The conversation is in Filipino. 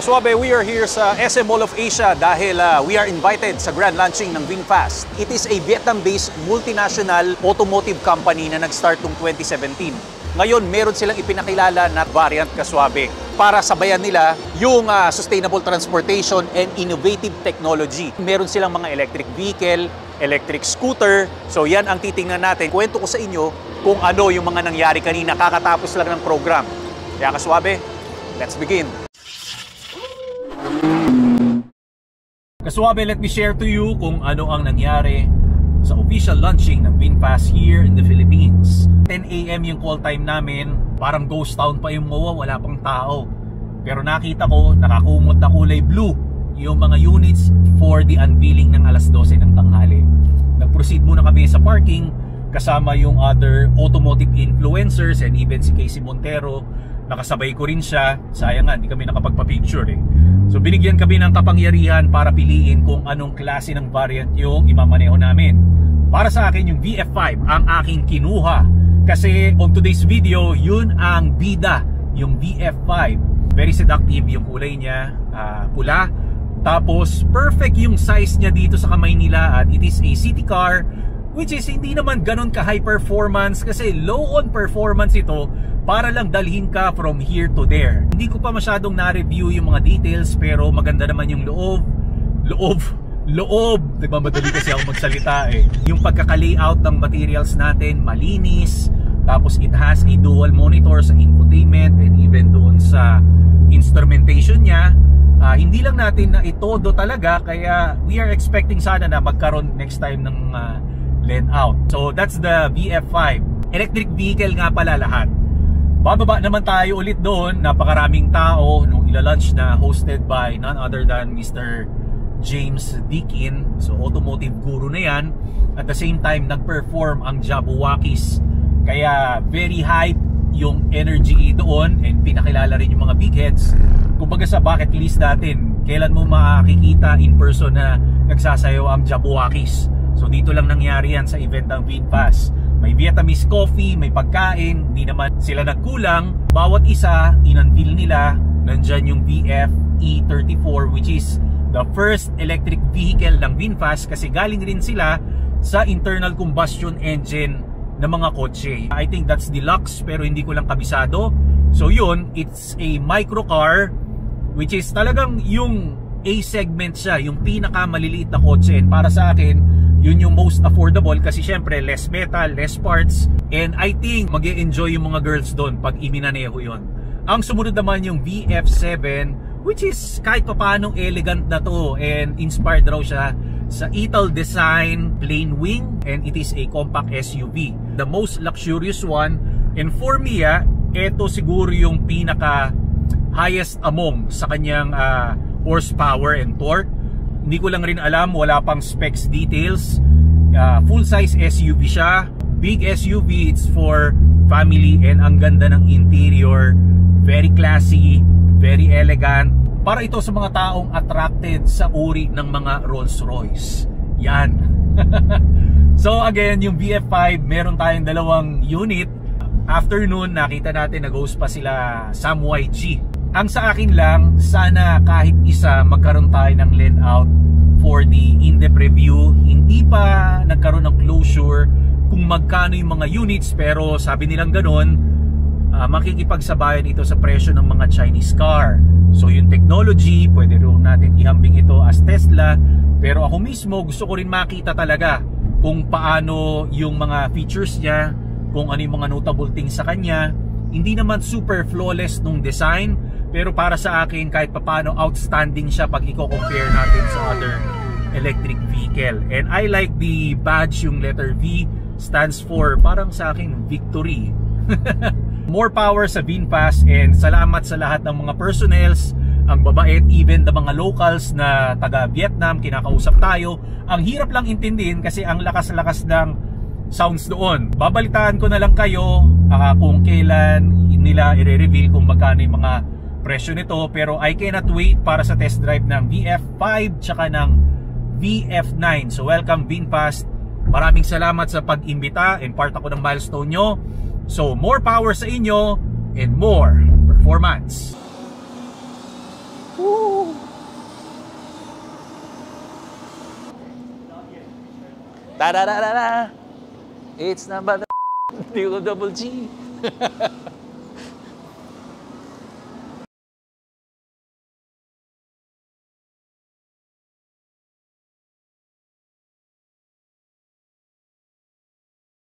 Kaswabe, we are here sa SM Mall of Asia dahil we are invited sa grand launching ng VinFast. It is a Vietnam-based multinational automotive company na nag-start noong 2017. Ngayon, meron silang ipinakilala na variant, Kaswabe, para sabayan nila yung sustainable transportation and innovative technology. Meron silang mga electric vehicle, electric scooter. So yan ang titingnan natin. Kwento ko sa inyo kung ano yung mga nangyari kanina kakatapos lang ng program. Kaya Kaswabe, let's begin. Kaswabe, let me share to you kung ano ang nangyari sa official launching ng VinFast here in the Philippines. 10 AM yung call time namin, parang ghost town pa yung MOA, wala pang tao. Pero nakita ko, nakakumot na kulay blue yung mga units for the unveiling ng alas 12 ng tanghali. Nag-proceed muna kami sa parking kasama yung other automotive influencers and even si Casey Montero. Nakasabay ko rin siya, sayang nga, hindi kami nakapagpa-picture eh. So binigyan kami ng kapangyarihan para piliin kung anong klase ng variant yung imamaneho namin. Para sa akin yung VF5 ang aking kinuha kasi on today's video yun ang bida, yung VF5. Very seductive yung kulay niya, pula. Tapos perfect yung size niya dito sa kamay nila at it is a city car which is hindi naman ganun ka high performance kasi low on performance ito para lang dalhin ka from here to there. Hindi ko pa masyadong na-review yung mga details pero maganda naman yung loob. Nagmamadali kasi ako magsalita eh. Yung pagkaka-layout ng materials natin malinis. Tapos it has a dual monitor sa infotainment and even doon sa instrumentation niya. Hindi lang natin na itodo talaga kaya we are expecting sana na magkaroon next time ng LED out. So that's the VF5. Electric vehicle nga pala lahat. Bababa naman tayo ulit doon. Napakaraming tao nung ila-launch na hosted by none other than Mr. James Dickin. So automotive guru na yan. At the same time nag-perform ang Jabuwakis. Kaya very hype yung energy doon and pinakilala rin yung mga big heads. Kumbaga sa bucket list natin, kailan mo makikita in person na nagsasayaw ang Jabuwakis. So dito lang nangyari yan sa event ng VinFast. May Vietnamese coffee, may pagkain, hindi naman sila nagkulang. Bawat isa, in-unveil nila, nandyan yung VF E34 which is the first electric vehicle ng VinFast kasi galing rin sila sa internal combustion engine ng mga kotse. I think that's deluxe pero hindi ko lang kabisado. So yun, it's a microcar which is talagang yung A segment siya, yung pinaka maliliit na kotse. And para sa akin, yun yung most affordable kasi syempre less metal, less parts. And I think mag-e-enjoy yung mga girls doon pag iminaneho yun. Ang sumunod naman yung VF7 which is kahit papaanong elegant na to and inspired raw siya sa Ital design, plain wing, and it is a compact SUV. The most luxurious one. And for me, ito siguro yung pinaka highest among sa kanyang horsepower and torque. Hindi ko lang rin alam, wala pang specs details. Full size SUV siya. Big SUV, it's for family and ang ganda ng interior. Very classy, very elegant. Para ito sa mga taong attracted sa uri ng mga Rolls Royce. Yan. So again, yung VF5, meron tayong dalawang unit. Afternoon, nakita natin nag-host pa sila Sam YG. Ang sa akin lang, sana kahit isa magkaroon tayo ng LED out for the in-depth review. Hindi pa nagkaroon ng closure kung magkano yung mga units pero sabi nilang ganun, makikipagsabayan ito sa presyo ng mga Chinese car. So yung technology, pwede rin natin ihambing ito as Tesla. Pero ako mismo gusto ko rin makita talaga kung paano yung mga features niya, kung ano yung mga notable things sa kanya. Hindi naman super flawless nung design, pero para sa akin kahit papaano outstanding siya pag i-compare natin sa other electric vehicle. And I like the badge, yung letter V stands for parang sa akin victory. More power sa VinFast and salamat sa lahat ng mga personnels, ang babait, even the mga locals na taga Vietnam, kinakausap tayo. Ang hirap lang intindihin kasi ang lakas-lakas ng sounds doon. Babalitaan ko na lang kayo kung kailan nila i-reveal kung magkano yung mga presyo nito. Pero I cannot wait para sa test drive ng VF5 tsaka ng VF9. So welcome VinFast. Maraming salamat sa pag-imbita and part ako ng milestone nyo. So more power sa inyo and more performance. Woo! Ta-da-da-da-da! It's not but the double G.